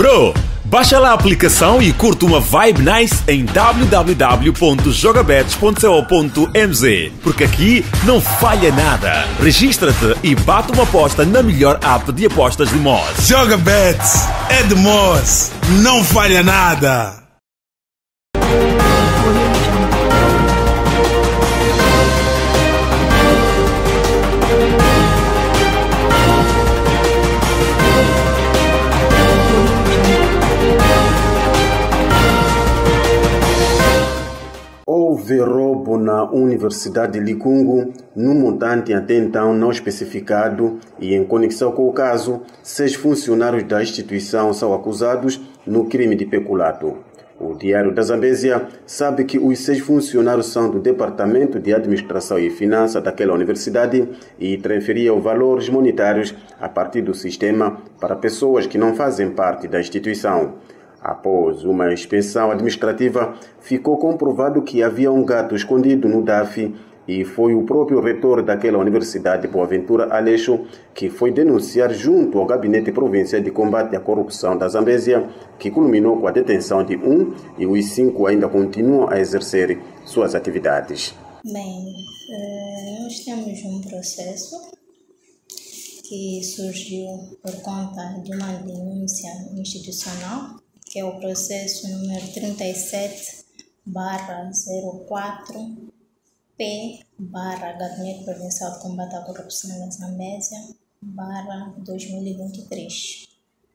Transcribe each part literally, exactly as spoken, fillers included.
Bro, baixa lá a aplicação e curte uma vibe nice em w w w ponto jogabets ponto co ponto m z, porque aqui não falha nada. Registra-te e bate uma aposta na melhor app de apostas de Moz. Jogabets é de Moz, não falha nada. Houve roubo na Universidade de Licungo, num montante até então não especificado, e em conexão com o caso, seis funcionários da instituição são acusados no crime de peculato. O Diário da Zambésia sabe que os seis funcionários são do Departamento de Administração e Finança daquela universidade e transferiam valores monetários a partir do sistema para pessoas que não fazem parte da instituição. Após uma inspeção administrativa, ficou comprovado que havia um gato escondido no D A F e foi o próprio reitor daquela universidade, Boaventura Aleixo, que foi denunciar junto ao Gabinete Provincial de Combate à Corrupção da Zambésia, que culminou com a detenção de um e os cinco ainda continuam a exercer suas atividades. Bem, nós temos um processo que surgiu por conta de uma denúncia institucional, que é o processo número trinta e sete barra zero quatro P barra Gabinete Provincial de Combate à Corrupção da Zambésia barra dois mil e vinte e três.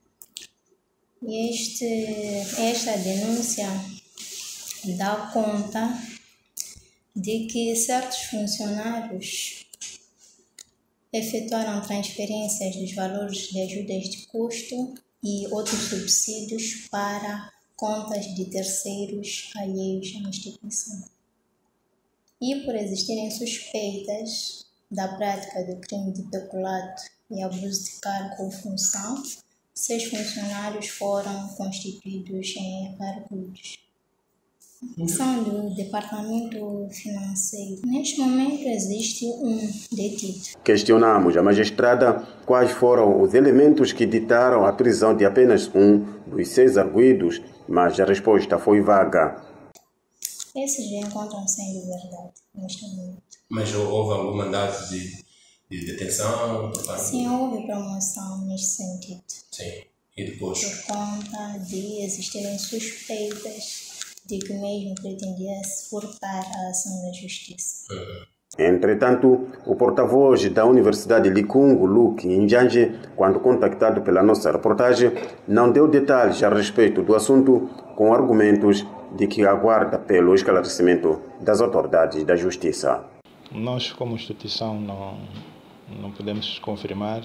Este, esta denúncia dá conta de que certos funcionários efetuaram transferências dos valores de ajudas de custo e outros subsídios para contas de terceiros alheios à instituição. E por existirem suspeitas da prática do crime de peculato e abuso de cargo ou função, seis funcionários foram constituídos em arguidos. São do Departamento Financeiro. Neste momento existe um detido. Questionamos a magistrada quais foram os elementos que ditaram a prisão de apenas um dos seis arguidos, mas a resposta foi vaga. Esses já encontram-se em liberdade neste momento. Mas houve algum mandato de, de detenção? Sim, houve promoção neste sentido. Sim, e depois? Por conta de existirem suspeitas de que mesmo pretendia-se furtar a ação da justiça. Uhum. Entretanto, o porta-voz da Universidade de Licungo, Luke Injange, quando contactado pela nossa reportagem, não deu detalhes a respeito do assunto, com argumentos de que aguarda pelo esclarecimento das autoridades da justiça. Nós, como instituição, não, não podemos confirmar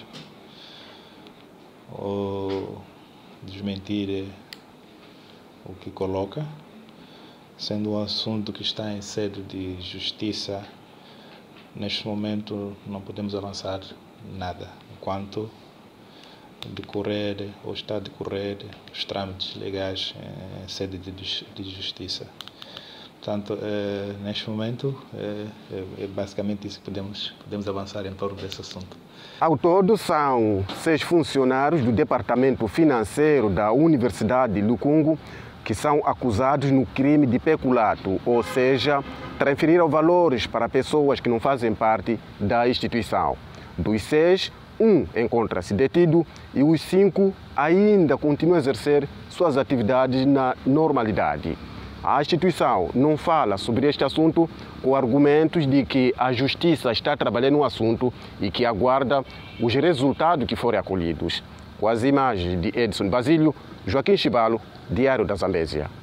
ou desmentir o que coloca, sendo um assunto que está em sede de justiça. Neste momento não podemos avançar nada, enquanto decorrer ou está a decorrer os trâmites legais em sede de justiça. Portanto, é, neste momento é, é basicamente isso que podemos, podemos avançar em torno desse assunto. Ao todo, são seis funcionários do Departamento Financeiro da Universidade de Licungo que são acusados no crime de peculato, ou seja, transferiram valores para pessoas que não fazem parte da instituição. Dos seis, um encontra-se detido e os cinco ainda continuam a exercer suas atividades na normalidade. A instituição não fala sobre este assunto com argumentos de que a justiça está trabalhando no assunto e que aguarda os resultados que forem acolhidos. Com as imagens de Edson Basílio, Joaquim Chibalo, Diário da Zambésia.